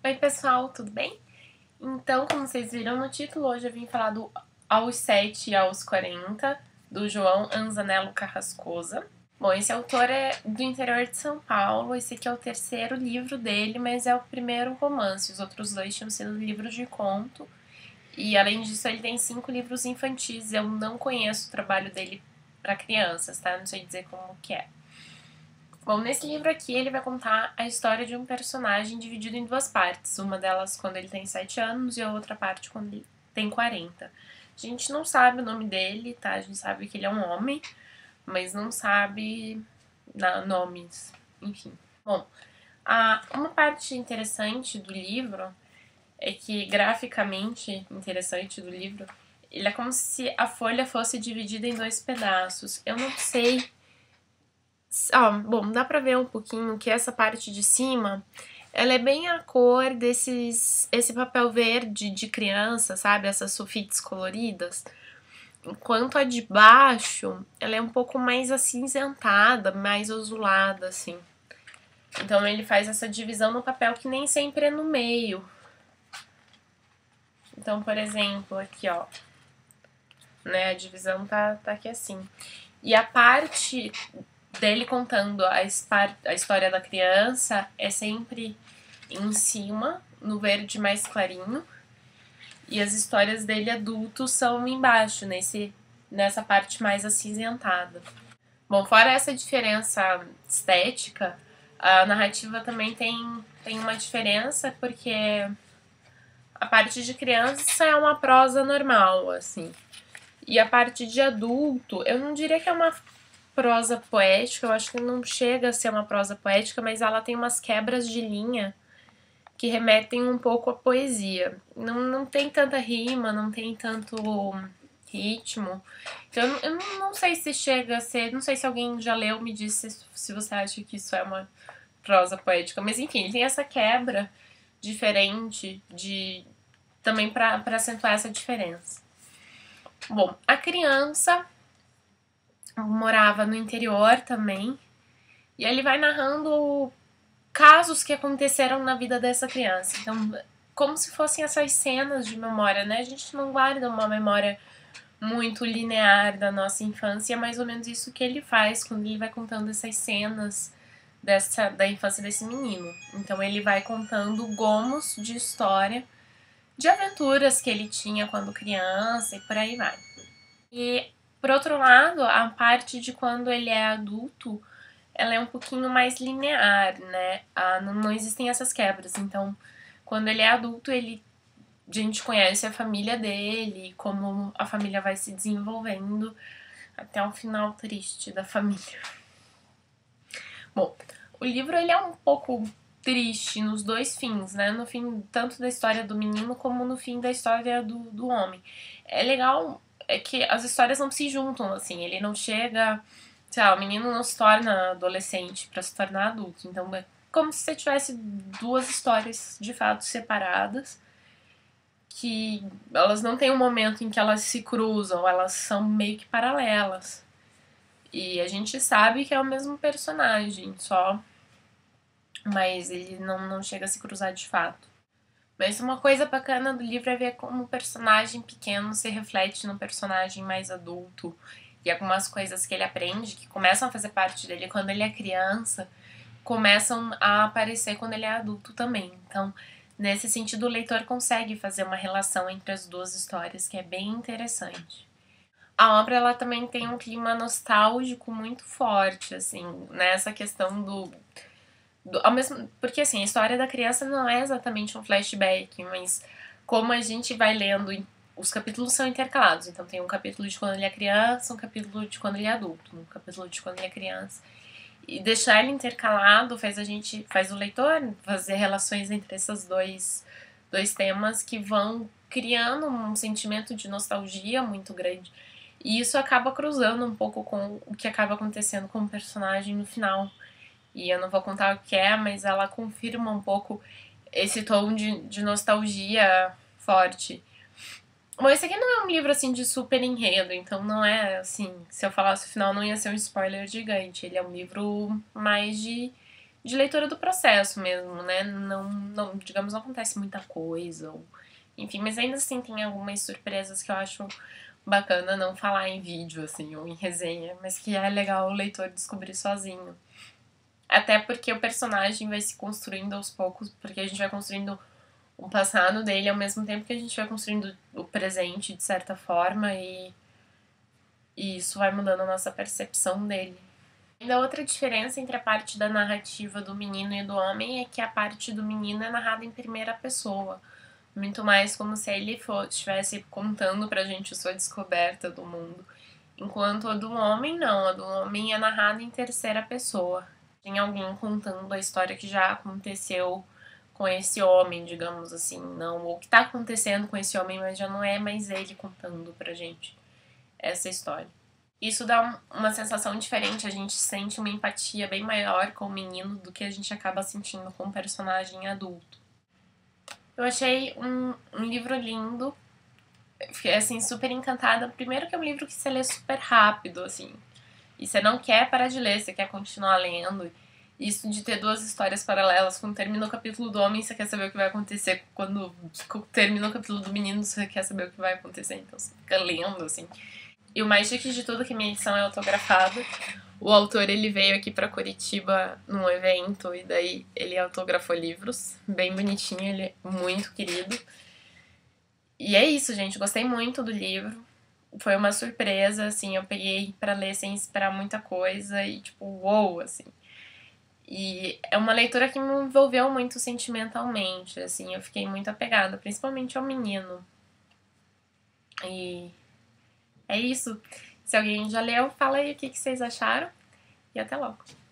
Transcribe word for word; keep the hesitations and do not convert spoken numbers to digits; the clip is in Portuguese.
Oi pessoal, tudo bem? Então, como vocês viram no título, hoje eu vim falar do Aos sete e aos quarenta, do João Anzanello Carrascosa. Bom, esse autor é do interior de São Paulo, esse aqui é o terceiro livro dele, mas é o primeiro romance, os outros dois tinham sido livros de conto. E além disso, ele tem cinco livros infantis, eu não conheço o trabalho dele para crianças, tá? Não sei dizer como que é. Bom, nesse livro aqui ele vai contar a história de um personagem dividido em duas partes. Uma delas quando ele tem sete anos e a outra parte quando ele tem quarenta. A gente não sabe o nome dele, tá? A gente sabe que ele é um homem, mas não sabe na, nomes, enfim. Bom, a, uma parte interessante do livro é que, graficamente interessante do livro, ele é como se a folha fosse dividida em dois pedaços. Eu não sei... Ó, bom, dá pra ver um pouquinho que essa parte de cima, ela é bem a cor desses, esse papel verde de criança, sabe? Essas sulfites coloridas. Enquanto a de baixo, ela é um pouco mais acinzentada, mais azulada, assim. Então ele faz essa divisão no papel que nem sempre é no meio. Então, por exemplo, aqui, ó, né, a divisão tá, tá aqui assim. E a parte dele contando a, a história da criança é sempre em cima, no verde mais clarinho, e as histórias dele adultos são embaixo, nesse, nessa parte mais acinzentada. Bom, fora essa diferença estética, a narrativa também tem, tem uma diferença, porque a parte de criança é uma prosa normal, assim, e a parte de adulto, eu não diria que é uma prosa poética, eu acho que não chega a ser uma prosa poética, mas ela tem umas quebras de linha que remetem um pouco à poesia. Não, não tem tanta rima, não tem tanto ritmo. Então eu não, não sei se chega a ser, não sei se alguém já leu, me disse se, se você acha que isso é uma prosa poética, mas enfim, tem essa quebra diferente de também para acentuar essa diferença. Bom, a criança morava no interior também, e ele vai narrando casos que aconteceram na vida dessa criança. Então, como se fossem essas cenas de memória, né? A gente não guarda uma memória muito linear da nossa infância, é mais ou menos isso que ele faz quando ele vai contando essas cenas dessa, da infância desse menino. Então ele vai contando gomos de história, de aventuras que ele tinha quando criança e por aí vai. E por outro lado, a parte de quando ele é adulto, ela é um pouquinho mais linear, né? Ah, não, não existem essas quebras. Então, quando ele é adulto, ele, a gente conhece a família dele, como a família vai se desenvolvendo até um final triste da família. Bom, o livro ele é um pouco triste nos dois fins, né? No fim, tanto da história do menino como no fim da história do, do homem. É legal... é que as histórias não se juntam, assim, ele não chega, sei lá, o menino não se torna adolescente pra se tornar adulto, então é como se você tivesse duas histórias de fato separadas, que elas não têm um momento em que elas se cruzam, elas são meio que paralelas, e a gente sabe que é o mesmo personagem, só, mas ele não, não chega a se cruzar de fato. Mas uma coisa bacana do livro é ver como o personagem pequeno se reflete no personagem mais adulto. E algumas coisas que ele aprende, que começam a fazer parte dele quando ele é criança, começam a aparecer quando ele é adulto também. Então, nesse sentido, o leitor consegue fazer uma relação entre as duas histórias, que é bem interessante. A obra ela também tem um clima nostálgico muito forte, assim, nessa questão do... Do, ao mesmo, porque assim, a história da criança não é exatamente um flashback, mas como a gente vai lendo, os capítulos são intercalados, então tem um capítulo de quando ele é criança, um capítulo de quando ele é adulto, um capítulo de quando ele é criança, e deixar ele intercalado faz a gente, faz o leitor fazer relações entre esses dois, dois temas que vão criando um sentimento de nostalgia muito grande, e isso acaba cruzando um pouco com o que acaba acontecendo com o personagem no final. E eu não vou contar o que é, mas ela confirma um pouco esse tom de, de nostalgia forte. Bom, esse aqui não é um livro, assim, de super enredo, então não é, assim, se eu falasse o final não ia ser um spoiler gigante. Ele é um livro mais de, de leitura do processo mesmo, né? Não, não, digamos, não acontece muita coisa, ou, enfim, mas ainda assim tem algumas surpresas que eu acho bacana não falar em vídeo, assim, ou em resenha, mas que é legal o leitor descobrir sozinho. Até porque o personagem vai se construindo aos poucos, porque a gente vai construindo o passado dele ao mesmo tempo que a gente vai construindo o presente, de certa forma, e, e isso vai mudando a nossa percepção dele. Ainda outra diferença entre a parte da narrativa do menino e do homem é que a parte do menino é narrada em primeira pessoa. Muito mais como se ele fosse, estivesse contando pra gente a sua descoberta do mundo. Enquanto a do homem, não. A do homem é narrada em terceira pessoa. Tem alguém contando a história que já aconteceu com esse homem, digamos assim. Não, ou que tá acontecendo com esse homem, mas já não é mais ele contando pra gente essa história. Isso dá uma sensação diferente, a gente sente uma empatia bem maior com o menino do que a gente acaba sentindo com o personagem adulto. Eu achei um, um livro lindo, fiquei assim super encantada. Primeiro que é um livro que você lê super rápido, assim, e você não quer parar de ler, você quer continuar lendo. Isso de ter duas histórias paralelas, quando termina o capítulo do homem, você quer saber o que vai acontecer, quando termina o capítulo do menino, você quer saber o que vai acontecer, então você fica lendo, assim. E o mais chique de tudo é que minha edição é autografada. O autor, ele veio aqui pra Curitiba num evento e daí ele autografou livros. Bem bonitinho, ele é muito querido. E é isso, gente. Gostei muito do livro. Foi uma surpresa, assim. Eu peguei pra ler sem esperar muita coisa e, tipo, uou, assim. E é uma leitura que me envolveu muito sentimentalmente, assim. Eu fiquei muito apegada, principalmente ao menino. E é isso. Se alguém já leu, fala aí o que vocês acharam. E até logo.